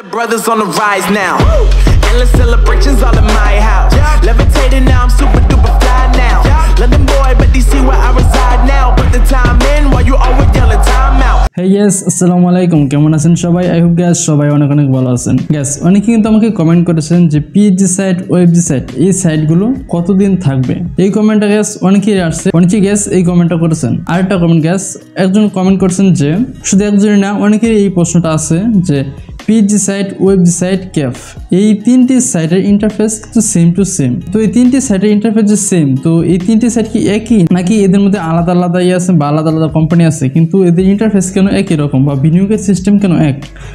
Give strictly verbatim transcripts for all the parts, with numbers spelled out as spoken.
The brothers on the rise now. Endless celebrations all in my house. Levitating now, I'm super duper fly now. London boy, but D C where I reside now. Put the time in while you always yelling time out. Hey yes, আসসালামু আলাইকুম, কেমন আছেন সবাই? I hope guys সবাই অনেক অনেক ভালো আছেন। গাইস অনেকে কিন্তু আমাকে কমেন্ট করেছেন যে পিএইচডি সাইট, ওএফজি সাইট এই সাইটগুলো কতদিন থাকবে। এই কমেন্টটা গাইস অনেকেই আসছে, অনেকে গাইস এই কমেন্টটা করেছেন। আরেকটা কমেন্ট গাইস একজন কমেন্ট করেছেন যে শুধু একজনই না, অনেকেরই এই প্রশ্নটা আছে যে PhD site, OFG site, CAF এই তিনটি সাইটের ইন্টারফেস কিন্তু সেম টু সেম। তো এই তিনটি সাইটের ইন্টারফেস যে সেম, তো এই তিনটি সাইট কি একই নাকি এদের মধ্যে আলাদা আলাদা ইয়ে আছে বা আলাদা আলাদা কোম্পানি আছে, কিন্তু এদের ইন্টারফেস কেন একই রকম বা বিনিয়োগের সিস্টেম কেন এক,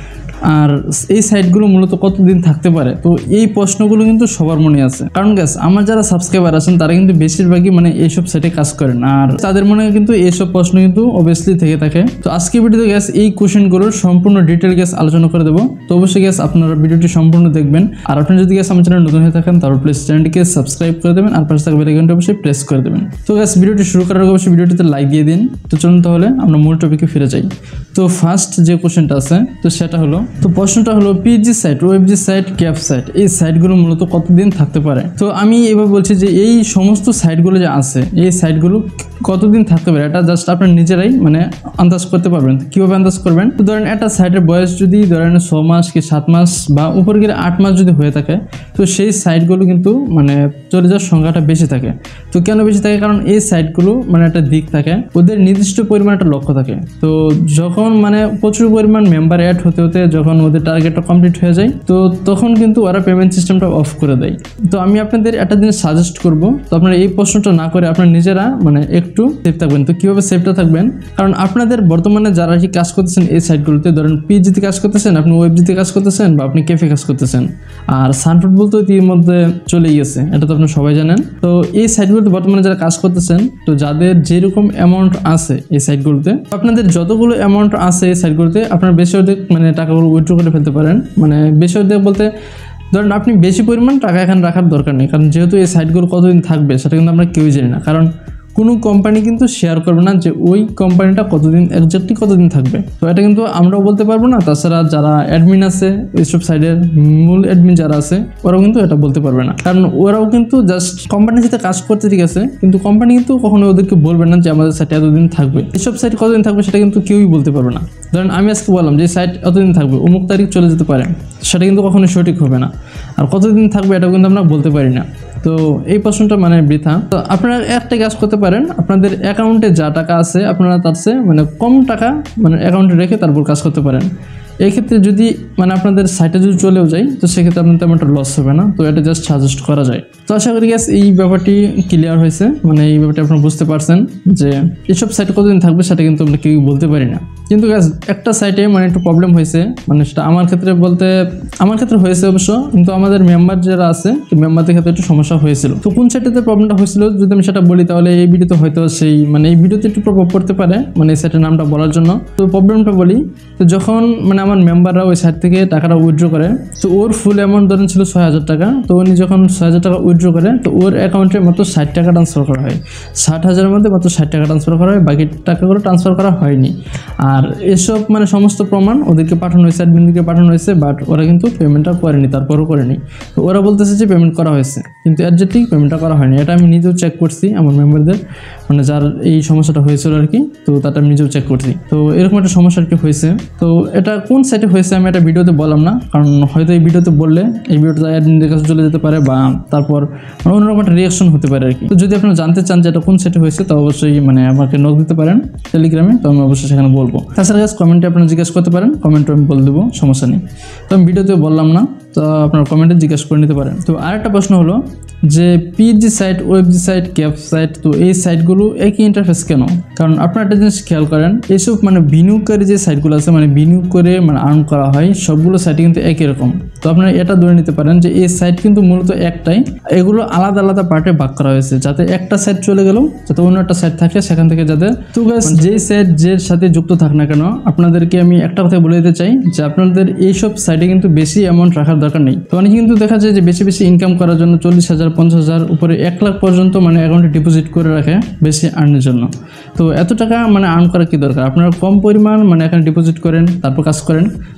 আর এই সাইটগুলো মূলত কতদিন থাকতে পারে? তো এই প্রশ্নগুলো কিন্তু সবার মনে আছে। কারণ গ্যাস আমার যারা সাবস্ক্রাইবার আছেন তারা কিন্তু বেশিরভাগই মানে এইসব সাইটে কাজ করেন, আর তাদের মনে কিন্তু এইসব প্রশ্ন কিন্তু অবভিয়াসলি থেকে থাকে। তো আজকে ভিডিওতে গ্যাস এই কোশ্চেনগুলোর সম্পূর্ণ ডিটেল গ্যাস আলোচনা করে দেবো। তো অবশ্যই গ্যাস আপনারা ভিডিওটি সম্পূর্ণ দেখবেন, আর আপনি যদি গ্যাস আমার চ্যানেল নতুন হয়ে থাকেন তাহলে প্লিজ চ্যানেলটিকে সাবস্ক্রাইব করে দেবেন আর পাশে থাকা বেল আইকনটি অবশ্যই প্রেস করে দেবেন। তো গ্যাস ভিডিওটি শুরু করার আগে অবশ্যই ভিডিওটিতে লাইক দিয়ে দিন। তো চলুন তাহলে আমরা মূল টপিকে ফিরে যাই। তো ফার্স্ট যে কোশ্চেনটা আছে তো সেটা হলো, তো প্রশ্নটা হলো PhD site, OFG site, CAF site এই সাইটগুলো মূলত কতদিন থাকতে পারে। তো আমি এবার বলছি যে এই সমস্ত সাইটগুলো যে আছে এই সাইটগুলো কতদিন থাকতে পারে এটা জাস্ট আপনার নিজেরাই মানে আন্দাজ করতে পারবেন। কীভাবে আন্দাজ করবেন? তো ধরেন একটা সাইটের বয়স যদি ধরেন ছ মাস কি সাত মাস বা উপরে গিয়ে আট মাস যদি হয়ে থাকে, তো সেই সাইটগুলো কিন্তু মানে চলে যাওয়ার সংখ্যাটা বেশি থাকে। তো কেন বেশি থাকে? কারণ এই সাইটগুলো মানে একটা দিক থাকে, ওদের নির্দিষ্ট পরিমাণ একটা লক্ষ্য থাকে। তো যখন মানে প্রচুর পরিমাণ মেম্বার অ্যাড হতে হতে যখন ওদের টার্গেটটা কমপ্লিট হয়ে যায়, তো তখন কিন্তু ওরা পেমেন্ট সিস্টেমটা অফ করে দেয়। তো আমি আপনাদের একটা জিনিস সাজেস্ট করব, তো আপনারা এই প্রশ্নটা না করে আপনারা নিজেরা মানে একটু সেফ থাকবেন। তো কীভাবে সেফটা থাকবেন? কারণ আপনাদের বর্তমানে যারা কি কাজ করতেছেন এই সাইটগুলোতে, ধরেন পিএইচডিতে কাজ করতেছেন, আপনি ওয়েবজিতে কাজ করতেছেন বা আপনি ক্যাফে কাজ করতেছেন, আর সানফুটবল তো এর মধ্যে চলেই গেছে, এটা তো আপনি সবাই জানেন। তো এই সাইটগুলোতে বর্তমানে যারা কাজ করতেছেন, তো যাদের যেরকম অ্যামাউন্ট আছে এই সাইটগুলোতে, আপনাদের যতগুলো অ্যামাউন্ট আছে এই সাইটগুলোতে আপনারা বেশি অধিক মানে টাকাগুলো উইথড্র করে ফেলতে পারেন। মানে বেশি অধিক বলতে ধরেন আপনি বেশি পরিমাণ টাকা এখানে রাখার দরকার নেই, কারণ যেহেতু এই সাইটগুলো কতদিন থাকবে সেটা কিন্তু আমরা কেউই জানি না। কারণ কোনো কোম্পানি কিন্তু শেয়ার করবে না যে ওই কোম্পানিটা কতদিন এক্স্যাক্টলি কতদিন থাকবে। তো এটা কিন্তু আমরাও বলতে পারবো না, তাছাড়া যারা অ্যাডমিন আছে এইসব সাইডের মূল অ্যাডমিন যারা আছে ওরাও কিন্তু এটা বলতে পারবে না, কারণ ওরাও কিন্তু জাস্ট কোম্পানির সাথে কাজ করতে ঠিক আছে, কিন্তু কোম্পানি কিন্তু কখনো ওদেরকে বলবে না যে আমাদের সাইট এতদিন থাকবে। এইসব সাইট কতদিন থাকবে সেটা কিন্তু কেউই বলতে পারবে না। ধরেন আমি আজকে বললাম যে সাইট এতদিন থাকবে, অমুক তারিখ চলে যেতে পারে, সেটা কিন্তু কখনো সঠিক হবে না। আর কতদিন থাকবে এটাও কিন্তু আমরা বলতে পারি না। তো এই প্রশ্নটা মানে বৃথা। তো আপনারা একটা কাজ করতে পারেন, আপনাদের অ্যাকাউন্টে যা টাকা আছে আপনারা তার চেয়ে মানে কম টাকা মানে অ্যাকাউন্টে রেখে তারপর কাজ করতে পারেন। এই ক্ষেত্রে যদি মানে আপনাদের সাইটে যদি চলেও যায় তো সেক্ষেত্রে আপনার তেমন একটা লস হবে না। তো এটা জাস্ট সাজেস্ট করা যায়। তো আশা করি গ্যাস এই ব্যাপারটি ক্লিয়ার হয়েছে, মানে এই ব্যাপারটি আপনারা বুঝতে পারছেন যে এইসব সাইট কতদিন থাকবে সেটা কিন্তু আমরা কেউ বলতে পারি না। কিন্তু গ্যাস একটা সাইটে মানে একটু প্রবলেম হয়েছে, মানে সেটা আমার ক্ষেত্রে বলতে আমার ক্ষেত্রে হয়েছে অবশ্য, কিন্তু আমাদের মেম্বার যারা আছে মেম্বারদের ক্ষেত্রে একটু সমস্যা হয়েছিল। তো কোন সাইটেতে প্রবলেমটা হয়েছিল যদি আমি সেটা বলি তাহলে এই ভিডিওতে হয়তো সেই মানে এই ভিডিওতে একটু প্রভাব পড়তে পারে মানে এই সাইটের নামটা বলার জন্য। তো প্রবলেমটা বলি, তো যখন মানে আমার মেম্বাররা ওই সাইট থেকে টাকাটা উইথড্র করে, তো ওর ফুল অ্যামাউন্ট ধরেন ছিল ছয় হাজার টাকা। তো উনি যখন ছয় হাজার টাকা উইথড্র করে তো ওর অ্যাকাউন্টে মাত্র ষাট টাকা ট্রান্সফার করা হয়। ষাট হাজারের মধ্যে মাত্র ষাট টাকা ট্রান্সফার করা হয়, বাকি টাকাগুলো ট্রান্সফার করা হয়নি। আর এসব মানে সমস্ত প্রমাণ ওদেরকে পাঠানো হয়েছে, অ্যাডমিনকে পাঠানো হয়েছে, বাট ওরা কিন্তু পেমেন্টটা করেনি, তারপরও করেনি। তো ওরা বলতেছে যে পেমেন্ট করা হয়েছে, কিন্তু এক্স্যাক্টলি পেমেন্টটা করা হয়নি। এটা আমি নিজেও চেক করছি আমার মেম্বারদের, মানে যার এই সমস্যাটা হয়েছিল আর কি, তো তাটা আমি নিজেও চেক করছি। তো এরকম একটা সমস্যা আর কি হয়েছে। তো এটা কোন সাইটে হয়েছে আমি একটা ভিডিওতে বললাম না, কারণ হয়তো এই ভিডিওতে বললে এই ভিডিওটা অ্যাডমিনদের কাছে চলে যেতে পারে বা তারপর মানে অন্যরকম একটা রিয়াকশন হতে পারে আর কি। তো যদি আপনারা জানতে চান যে এটা কোন সাইটে হয়েছে তো অবশ্যই মানে আমাকে নক দিতে পারেন টেলিগ্রামে, তো আমি অবশ্যই সেখানে বলবো। তাছাড়া গাছ কমেন্টে আপনারা জিজ্ঞেস করতে পারেন, কমেন্টে আমি বলে দেবো, সমস্যা নেই। তো আমি ভিডিওতে বললাম না, তো আপনারা কমেন্টে জিজ্ঞেস করে নিতে পারেন। তো আরেকটা প্রশ্ন হলো যে PhD site, OFG site, CAF site, তো এই সাইটগুলো একই ইন্টারফেস কেন? কারণ আপনারা একটা জিনিস খেয়াল করেন, এইসব মানে বিনিয়োগকারী যে সাইটগুলো আছে মানে বিনিয়োগ করে মানে আর্ন করা হয় সবগুলো সাইটে কিন্তু একই রকম। তো আপনারা এটা ধরে নিতে পারেন যে এই সাইট কিন্তু মূলত একটাই, এগুলো আলাদা আলাদা পার্টে ভাগ করা হয়েছে, যাতে একটা সাইট চলে গেল যাতে অন্য একটা সাইট থাকে সেখান থেকে যাতে। তো গাইস যেই সাইট যে সাথে যুক্ত থাক না কেন, আপনাদেরকে আমি একটা কথা বলে দিতে চাই যে আপনাদের এইসব সাইটে কিন্তু বেশি অ্যামাউন্ট রাখার দরকার নেই। তো অনেকে কিন্তু দেখা যায় যে বেশি বেশি ইনকাম করার জন্য চল্লিশ হাজার পঞ্চাশ হাজার উপরে এক লাখ পর্যন্ত মানে অ্যাকাউন্টে ডিপোজিট করে রাখে বেশি আর্নের জন্য। তো এত টাকা মানে আর্ন করা কি দরকার? আপনারা কম পরিমাণ মানে এখানে ডিপোজিট করেন, তারপর কাজ করেন।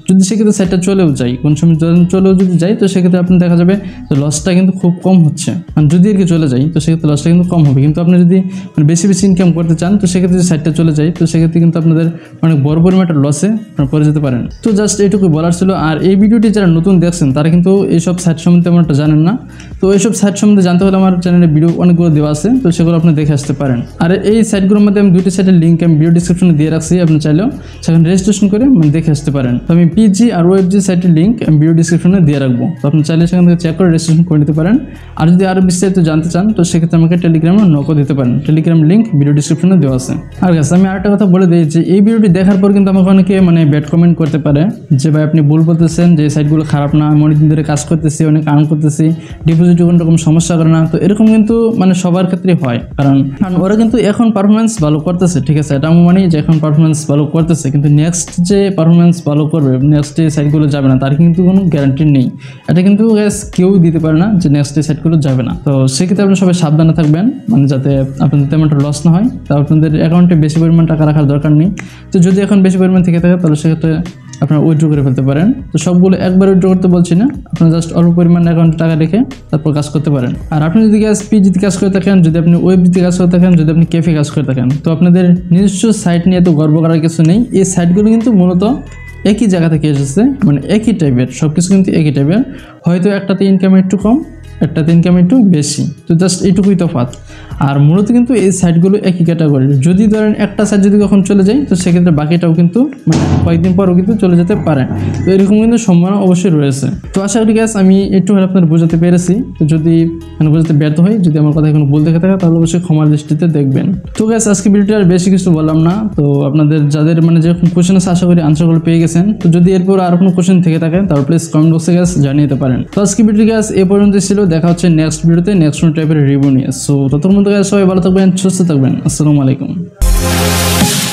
যদি সেক্ষেত্রে সাইটটা চলেও যায়, কোন সময় চলেও যদি যায় তো সেক্ষেত্রে আপনি দেখা যাবে যে লসটা কিন্তু খুব কম হচ্ছে। আর যদি আর কি চলে যায় তো সেক্ষেত্রে লসটা কিন্তু কম হবে। কিন্তু আপনি যদি মানে বেশি বেশি ইনকাম করতে চান তো সেক্ষেত্রে যদি সাইটটা চলে যায় তো সেক্ষেত্রে কিন্তু আপনাদের অনেক বড় পরিমাণ একটা লসে পড়ে যেতে পারেন। তো জাস্ট এইটুকু বলার ছিল। আর এই ভিডিওটি যারা নতুন দেখছেন তারা কিন্তু এইসব সাইট সম্বন্ধে তেমন একটা জানেন না। তো এইসব সাইট সম্বন্ধে জানতে হলে আমার চ্যানেলে ভিডিও অনেকগুলো দেওয়া আছে, তো সেগুলো আপনি দেখে আসতে পারেন। আর এই সাইটগুলোর মধ্যে আমি দুইটি সাইটের লিঙ্ক আমি ভিডিও ডিসক্রিপশনে দিয়ে রাখছি, আপনি চাইলেও সেখানে রেজিস্ট্রেশন করে মানে দেখে আসতে পারেন। তো আমি পিজি আর ওএফজি সাইটের লিঙ্ক আমি ভিডিও ডিসক্রিপশনে দিয়ে রাখবো, তো আপনি চাইলে সেখান থেকে চেক করে রেজিস্ট্রেশন করে নিতে পারেন। আর যদি আরও বিস্তারিত জানতে চান তো সেক্ষেত্রে আমাকে টেলিগ্রামে নকও দিতে পারেন, টেলিগ্রাম লিঙ্ক ভিডিও ডিসক্রিপশনে দেওয়া আছে। আর গাছ আমি আরেকটা কথা বলে দিই যে এই ভিডিওটি দেখার পর কিন্তু আমাকে অনেকে মানে ব্যাড কমেন্ট করতে পারে যে ভাই আপনি ভুল বলতেছেন, যে এই সাইটগুলো খারাপ না, আমি অনেকদিন ধরে কাজ করতেছি, অনেক আর্ন করতেছি, ডিপোজিটে কোনো রকম সমস্যা করে না। তো এরকম কিন্তু মানে সবার ক্ষেত্রে হয়, কারণ কারণ ওরা কিন্তু এখন পারফরমেন্স ভালো করতেছে, ঠিক আছে, এটা আমি মানি যে এখন পারফরমেন্স ভালো করতেছে, কিন্তু নেক্সট যে পারফরমেন্স ভালো করবে, নেক্সট যে সাইটগুলো যাবে না তার কিন্তু কোনো গ্যারান্টি নেই। এটা কিন্তু কেউ দিতে পারে না যে নেক্সট যে সাইটগুলো যাবে না। তো সেক্ষেত্রে আপনি সবাই সাবধানে থাকবেন, মানে যাতে আপনাদের তেমন একটা লস না হয়। তা আপনাদের অ্যাকাউন্টে বেশি পরিমাণ টাকা রাখার দরকার নেই। তো যদি এখন বেশি পরিমাণ থেকে থাকে তাহলে সেক্ষেত্রে আপনারা উইথড্র করে ফেলতে পারেন। তো সবগুলো একবার উইথড্র করতে বলছি না, আপনারা জাস্ট অল্প পরিমাণ অ্যাকাউন্টে টাকা রেখে তারপর কাজ করতে পারেন। আর আপনি যদি গ্যাস পিজিতে কাজ করে থাকেন, যদি আপনি ওয়েবজিতে কাজ করে থাকেন, যদি আপনি ক্যাফে কাজ করে থাকেন, তো আপনাদের নিজস্ব সাইট নিয়ে তো গর্ব করার কিছু নেই। এই সাইটগুলো কিন্তু মূলত একই জায়গা থেকে এসেছে, মানে একই টাইপের, সব কিছু কিন্তু একই টাইপের, হয়তো একটাতে ইনকাম একটু কম, একটাতে ইনকাম একটু বেশি, তো জাস্ট এইটুকুই তফাৎ। আর মূলত কিন্তু এই সাইটগুলো একই ক্যাটাগরির। যদি ধরেন একটা সাইট যদি কখন চলে যায় তো সেক্ষেত্রে বাকিটাও কিন্তু মানে কয়েকদিন পরও কিন্তু চলে যেতে পারে। তো এরকম কিন্তু সম্ভাবনা অবশ্যই রয়েছে। তো আশা করি গ্যাস আমি একটু হলে আপনার বোঝাতে পেরেছি। তো যদি মানে বোঝাতে ব্যর্থ হয়, যদি আমার কথা কোনো ভুল দেখে থাকে তাহলে অবশ্যই ক্ষমার দৃষ্টিতে দেখবেন। তো গ্যাস আজকে ভিডিওটি আর বেশি কিছু বললাম না। তো আপনাদের যাদের মানে যেরকম কোশ্চেন আছে আশা করি আনসারগুলো পেয়ে গেছেন। তো যদি এরপর আর কোনো কোশ্চেন থেকে থাকে তাহলে প্লিজ কমেন্ট বক্সে গ্যাস জানিয়ে দিতে পারেন। তো আজকে ভিডিও গ্যাস এ পর্যন্ত ছিল, দেখা হচ্ছে নেক্সট ভিডিওতে নেক্সট কোনো টাইপের রিভিউ নিয়ে। সো ততক্ষণ মধ্যে সবাই ভালো থাকবেন, সুস্থ থাকবেন। আসসালামু আলাইকুম।